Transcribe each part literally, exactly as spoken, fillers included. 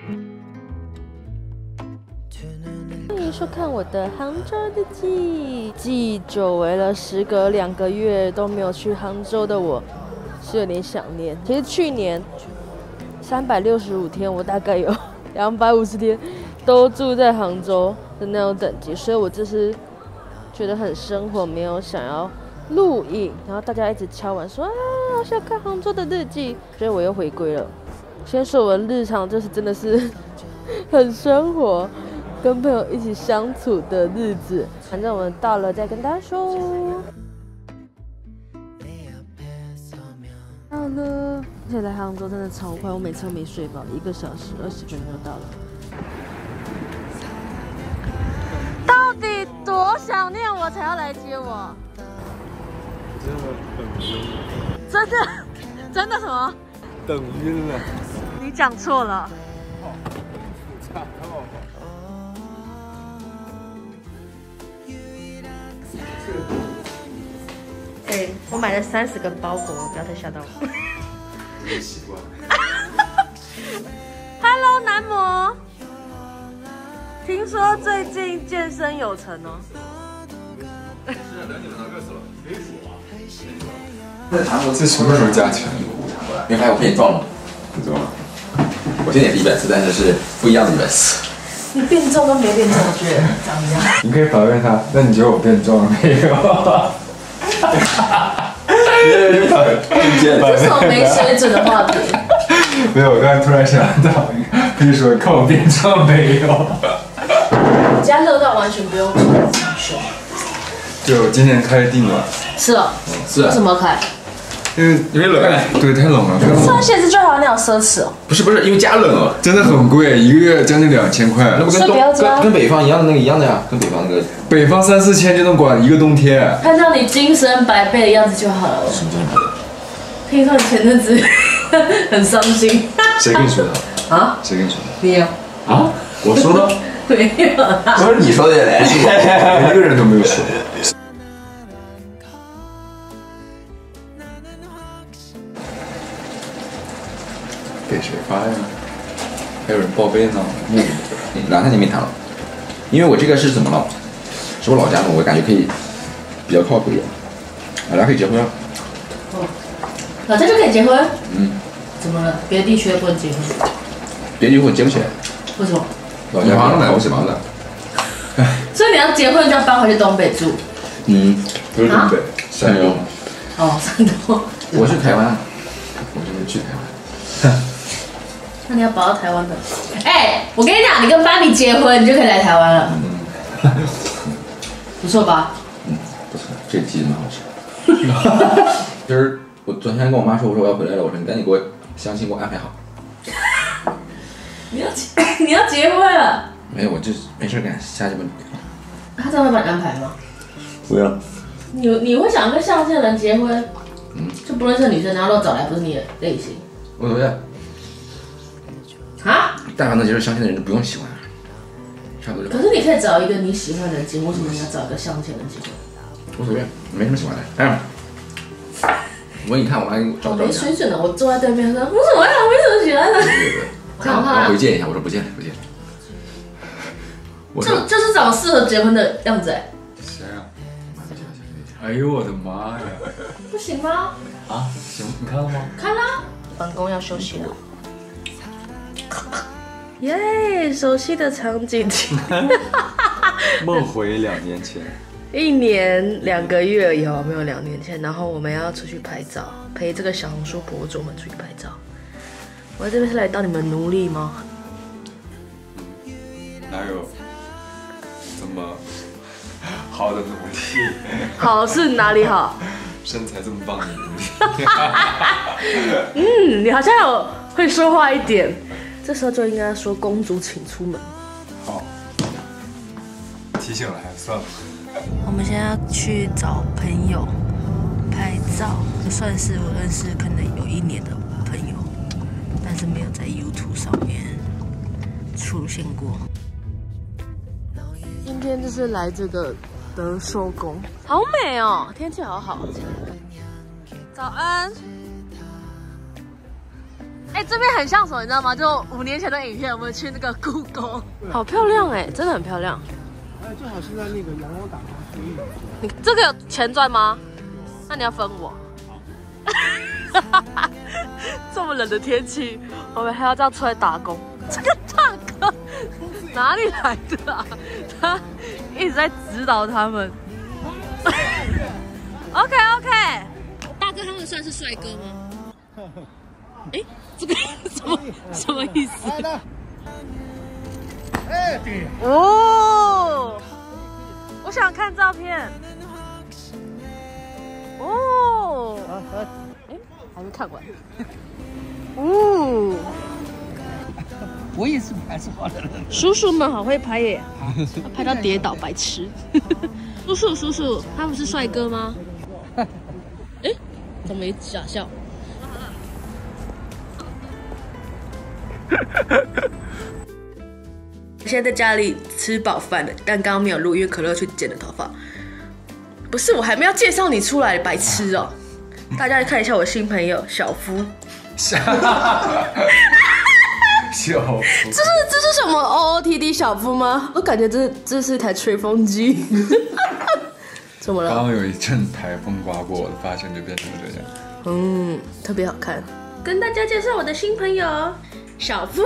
欢迎收看我的杭州日记。记忆久违了，时隔两个月都没有去杭州的我，是有点想念。其实去年三百六十五天，我大概有两百五十天都住在杭州的那种等级，所以我这次觉得很生活，没有想要录影。然后大家一直敲碗说啊，好想看杭州的日记，所以我又回归了。先说我的日常，就是真的是很生活。跟朋友一起相处的日子，反正我们到了再跟大家说。到了，而且来杭州真的超快，我每次都没睡饱，一个小时二十分钟就到了。到底多想念我才要来接我？ 真的等晕了。 真的，真的什么？ 等晕了。 你讲错了。哎、欸，我买了三十个包裹，不要太吓到我。 我习惯。 Hello， 男模，听说最近健身有成哦。 是啊，两点到热死了，可以数啊。 在韩国这什么时候加钱？ 你发现我变壮了？ 不重要。 我现在也是一百四，但是是不一样的一百四。 你变壮跟没变壮，我觉得长一样。 你可以反问他，那你觉得我变壮了没有？ 这是种没水准的话题。 没有，我刚才突然想到，可以说看我变壮没有？ 我家热到完全不用穿 T 恤。 对，我今年开地暖。 是哦。 是啊。 为什么开？ 因为因为冷。 对，太冷了。 穿鞋子就好像那种奢侈哦。 不是不是，因为加冷了。 真的很贵，一个月将近两千块。 那不跟东跟跟北方一样的那个一样的呀，跟北方那个。 北方三四千就能管一个冬天。 看到你精神百倍的样子就好了。 什么精神百倍？ 听说你前阵子很伤心。 谁跟你说的？ 啊？ 谁跟你说的？ 你有。 啊？我说的？ 没有啊。 不是你说的嘞，是我， 一个人都没有说。给谁发呀？还有人报备呢。 嗯，哪天你没谈了？因为我这个是怎么了？是我老家嘛，我感觉可以比较靠谱一点。老家可以结婚了。 哦，老家就可以结婚？ 嗯。 怎么了？别的地区也不能结婚？ 别的地方结不起来。 为什么？ 老家房子买不起房子。 所以你要结婚就要搬回去东北住？ 嗯， 不是东北，山东。 哦，山东。 我是台湾， 我就是去台湾。 那你要保到台湾的。哎、欸，我跟你讲，你跟芭比结婚，你就可以来台湾了。嗯，不错吧？ 嗯，不错，这鸡蛮好吃。就是我昨天跟我妈说，我说我要回来了，我说你赶紧给我相亲给我安排好。 你要结你要结婚了？ 没有，我就没事干，下去吧。 他真的会帮你安排吗？ 不要。 你你会想跟相亲的人结婚？ 嗯， 就不认识的女生，然后都找来不是你的类型。 无所谓。 啊？ 但凡能接受相亲的人就不用喜欢，差不多就。 可是你可以找一个你喜欢的人结婚，为什么你要找一个相亲的人结婚？ 无所谓，没什么喜欢的。哎，我给你看，我还给你找照片。 没水准的，我坐在对面说，为什么呀？我没什么喜欢的。 对对对。 看我看。 我回见一下，我说不见了，不见了。 就就是找适合结婚的样子哎。 谁啊？哎呦我的妈呀！ 不行吗？ 啊，行，你看了吗？ 看啦。办公要休息了。耶，熟悉的场景。 梦回两年前。 一年两个月以后，没有两年前，然后我们要出去拍照，陪这个小红书博主们出去拍照。我在这边是来当你们奴隶吗？ 哪有这么好的奴隶？ 好是哪里好？ 身材这么棒的奴隶。 嗯，你好像有会说话一点。这时候就应该说公主请出门。 好，提醒了还算了。 我们现在要去找朋友拍照，这算是我认识可能有一年的朋友，但是没有在 YouTube 上面出现过。今天就是来这个德寿宫，好美哦，天气好好。早安。哎、 哎，这边很像什么，你知道吗？就五年前的影片，我们去那个故宫，好漂亮哎，真的很漂亮。 哎，最好是在那个阳光打下。 你这个有钱赚吗？那你要分我。这么冷的天气，我们还要这样出来打工。这个大哥哪里来的啊？他一直在指导他们。OK OK， 大哥他们算是帅哥吗？哎，这个什么什么意思？ 哎，对。 哦，我想看照片。哦，哎，还没看完。哦， 我也是白色花的人。 叔叔们好会拍耶，拍到跌倒，白痴。叔叔叔叔，他不是帅哥吗？哎，怎么没假笑？现在在家里吃饱饭了，但刚刚没有录，因为可乐去剪了头发。不是，我还没要介绍你出来，白痴哦！大家看一下我新朋友小夫。 小夫， 这是这是什么 O O T D 小夫吗？我感觉这这是一台吹风机。怎么了？ 刚刚有一阵台风刮过，我的发型就变成这样。 嗯，特别好看。跟大家介绍我的新朋友小夫。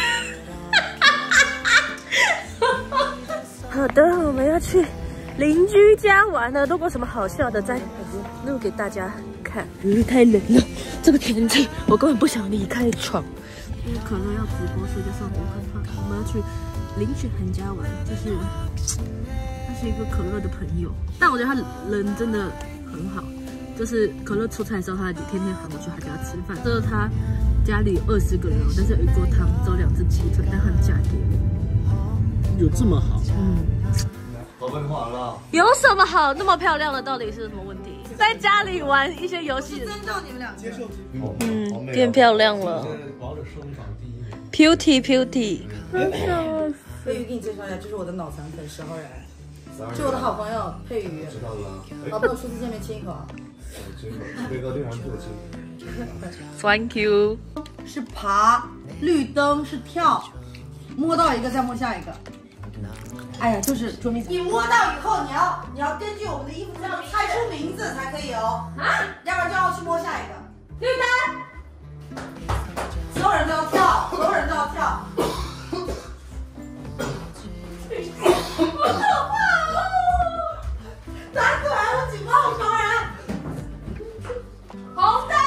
好的，我们要去邻居家玩了。如果什么好笑的，再录给大家看。因为太冷了，这个天气我根本不想离开床。因为可乐要直播，所以就上我看看。我们要去林雪涵家玩，就是他是一个可乐的朋友，但我觉得他人真的很好。就是可乐出差的时候，他天天喊我去他家吃饭。这是他家里有二十个人，但是有一锅汤，只有两只鸡腿，但他们嫁给我。 有这么好？ 嗯。 好文化了。 有什么好？那么漂亮的，到底是什么问题？在家里玩一些游戏。尊重你们俩。接受。嗯，变漂亮了。 保着生长第一名。 Beauty Beauty。 佩瑜给你介绍一下，这是我的脑残粉石浩然，是我的好朋友佩瑜。知道了。好朋友初次见面亲一口啊。亲一口。飞哥对还是不亲。 Thank you。 是爬，绿灯是跳，摸到一个再摸下一个。哎呀，就是捉迷藏。你摸到以后，你要你要根据我们的衣服这样猜出名字才可以哦。啊，要不然就要去摸下一个。绿灯，所有人都要跳，所有人都要跳。好可怕哦！打死来了，警报传人。红灯。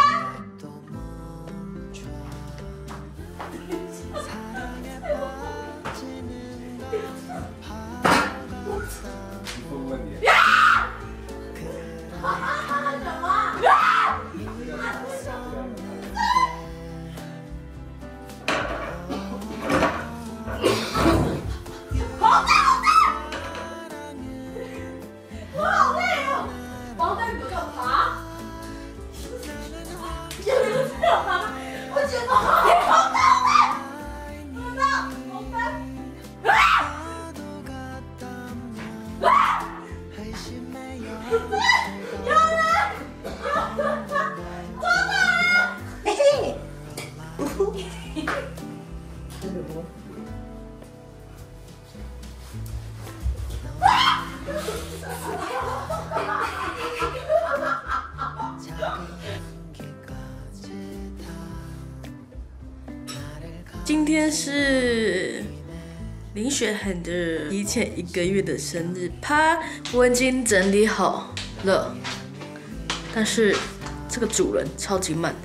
今天是林雪涵的提前一个月的生日趴，我已经整理好了，但是这个主人超级慢，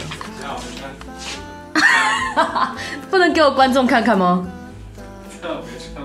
不能给我观众看看吗？ 这样没穿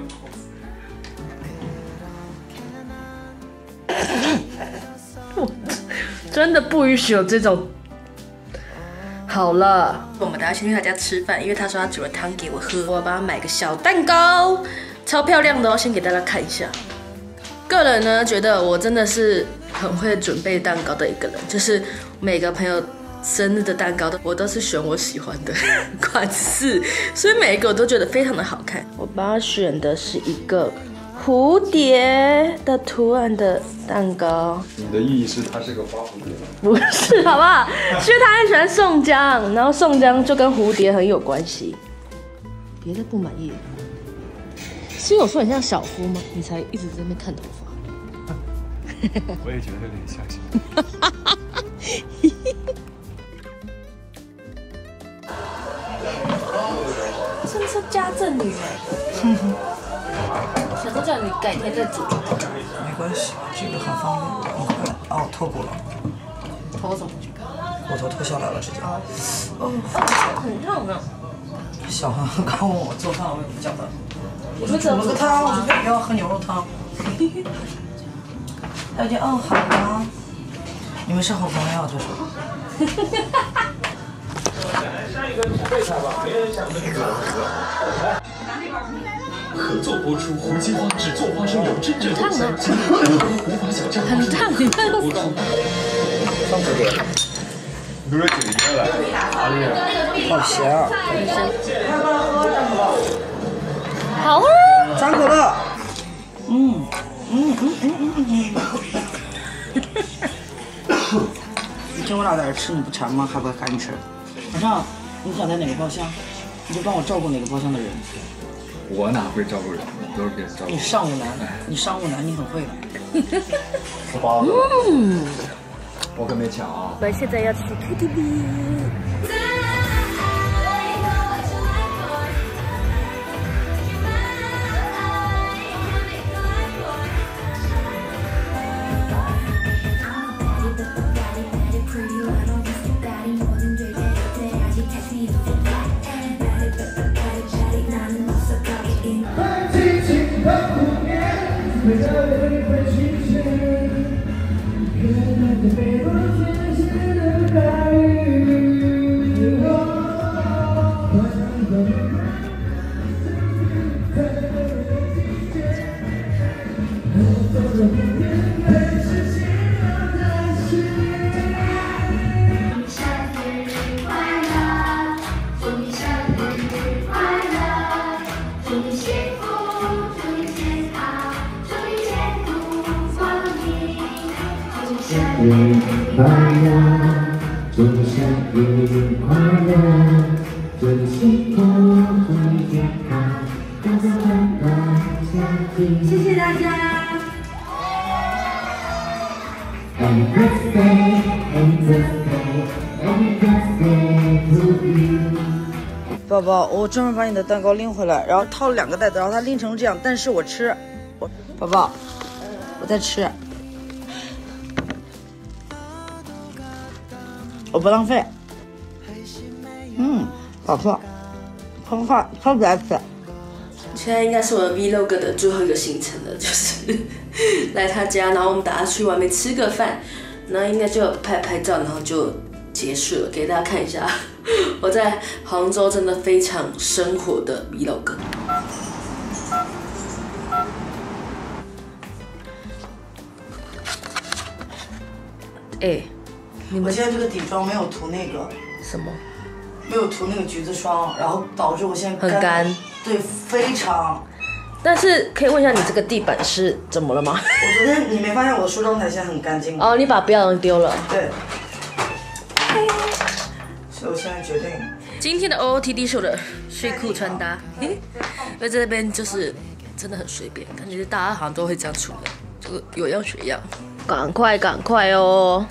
过。 我真的不允许有这种。好了，我们等下去他家吃饭，因为他说他煮了汤给我喝，我要帮他买个小蛋糕，超漂亮的哦，先给大家看一下。个人呢，觉得我真的是很会准备蛋糕的一个人，就是每个朋友生日的蛋糕，我都是选我喜欢的款式，所以每一个我都觉得非常的好看。我帮他选的是一个蝴蝶的图案的蛋糕。 你的意义是它是个花蝴蝶吗？ 不是，好不好？是因为他很喜欢宋江，然后宋江就跟蝴蝶很有关系。别的不满意，是有说很像小夫吗？你才一直在那边看头发。 我也觉得有点像。 真是家政女哎。想说叫你改天再煮。 没关系，这个很方便，很快。哦，脱骨了。 脱什么？ 骨头脱下来了，直接。哦， 很烫啊。 小韩刚问我做饭，我也不叫他。 我说煮了个汤，我说不要喝牛肉汤。他就哦好的，你们是好朋友，就说。 合作播出《胡姬花只做花生油》真正有效，无法想象。 很烫，你看手。 放蝴蝶。 不是姐姐来， 好咸啊！ 好啊。 张可乐。嗯嗯嗯嗯嗯嗯。你听我俩在这吃，你不馋吗？还不赶紧吃。晚上你想在哪个包厢，你就帮我照顾哪个包厢的人。 我哪会照顾人？都是别人照顾。 你商务男，你商务男，你很会的。 吃饱了。 嗯。 我可没抢啊。 我们现在要去 K T V。 生日快乐，祝你生日快乐，祝你幸福，祝你健康，大家快乐相聚。 谢谢大家。 Happy birthday, happy birthday, happy birthday to you。 宝宝，我专门把你的蛋糕拎回来，然后套了两个袋子，然后它拎成这样，但是我吃，我宝宝，我在吃。我不浪费，嗯，好吃，超快，超级爱吃。 现在应该是我的 Vlog 的最后一个行程了，就是来他家，然后我们打算去外面吃个饭，然后应该就拍拍照，然后就结束了，给大家看一下我在杭州真的非常生活的 Vlog。哎、欸。你们我现在这个底妆没有涂那个什么， 没有涂那个橘子霜，然后导致我现在很干， 对，非常。 但是可以问一下，你这个地板是怎么了吗？ 我昨天你没发现我的梳妆台现在很干净吗？ 哦，你把不要的丢了。 对。所以我现在决定， 今天的 O O T D 是我的睡裤穿搭，因为在这边就是真的很随便，感觉大家好像都会这样出门，就有样学样。赶快赶快哦！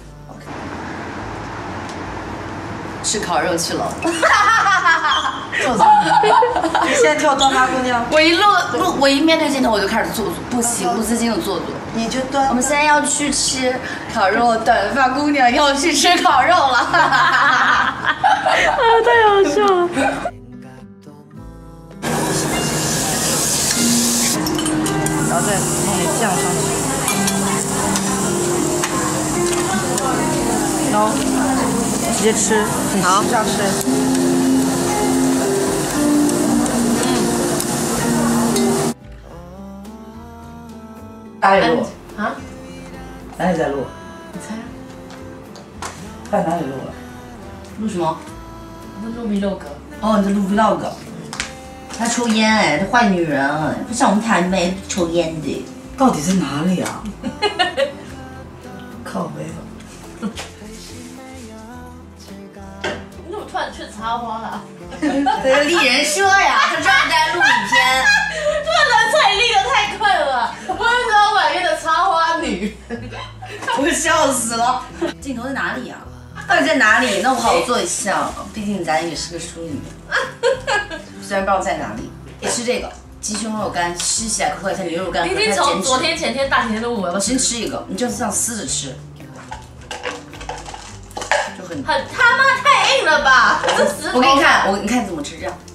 吃烤肉去了。 做作。你现在跳端花姑娘。 我一录录，我一面对镜头我就开始做作，不行，不自禁的做作。 你就端。 我们现在要去吃烤肉，短发姑娘要去吃烤肉了。啊， 太好笑了。 然后再弄点酱上去。然后。直接吃，好，这样吃。嗯。哪里录？啊？哪里在录？ 你猜？ 在哪里录了？ 录什么？ 我在录 vlog。 哦，你在录 vlog。 她抽烟哎，这坏女人，不像我们台妹抽烟的。到底在哪里啊？靠背。 你怎么突然去插花了？ 这个丽人说呀，他知道你在录影片。 这个人才立的太快了，温柔婉约的插花女， 我笑死了。镜头在哪里啊？到底在哪里？那我好好做一下，毕竟咱也是个淑女。虽然不知道在哪里，也是这个鸡胸肉干，吃起来口感像牛肉干。 已经从昨天、前天、大前天都闻了。 我先吃一个，你就是这样撕着吃，就很很他妈太硬了吧！这石头。 我给你看，我你看怎么吃这样。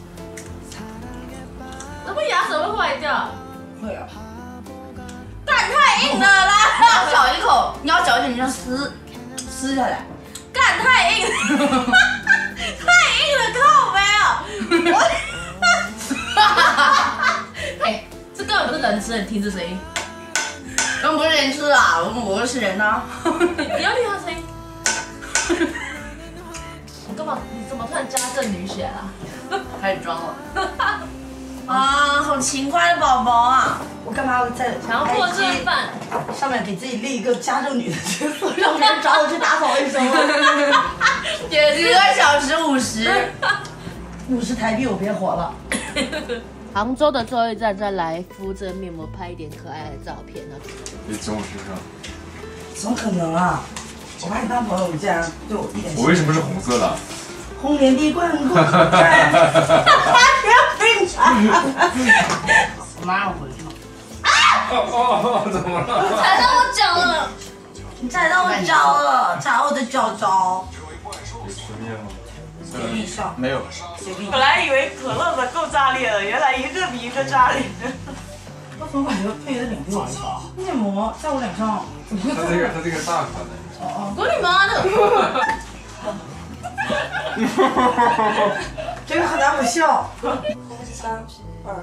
怎么牙齿会坏掉？ 会啊。 干太硬了啦！ 要咬一口，你要嚼一口，你这样撕撕下来。 干太硬了，太硬了，靠背啊！我，哎，这根本不是人吃的，你听这声音， 根本不是人吃啊，我我是人呐。 你要听他声音。我干嘛？你怎么突然家政女血了？ 开始装了。啊，好勤快的宝宝啊！我干嘛要在强迫吃饭？ 上面给自己立一个家政女的角色，让别人找我去打扫卫生了。一个小时五十，五十台币我别活了。 杭州的最后一站，再来敷这面膜，拍一点可爱的照片呢。 你从我身上？ 怎么可能啊！我把你当朋友，你竟然对我一点…… 我为什么是红色的？ 红莲的冠军。妈，我回去了。 哦哦，怎么了？ 踩到我脚了！ 你踩到我脚了，踩我的脚脚。 有吃面吗？ 随便上。 没有。 本来以为可乐的够炸裂了，原来一个比一个炸裂。 我怎么感觉配的脸比我还少？面膜在我脸上。 他这个他这个大款的。 哦哦。 滚你妈的！ 这个很难不笑。三二。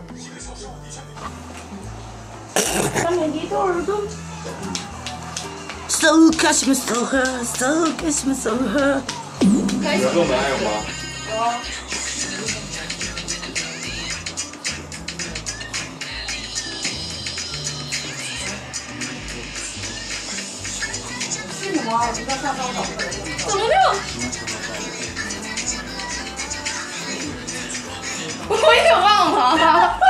上面的豆儿都。So 开什么 so 喝 ，so 开什么 so 喝。 牛肉门还有吗？ 有啊。是什么？我知道上上找不到。 怎么了？我也忘了。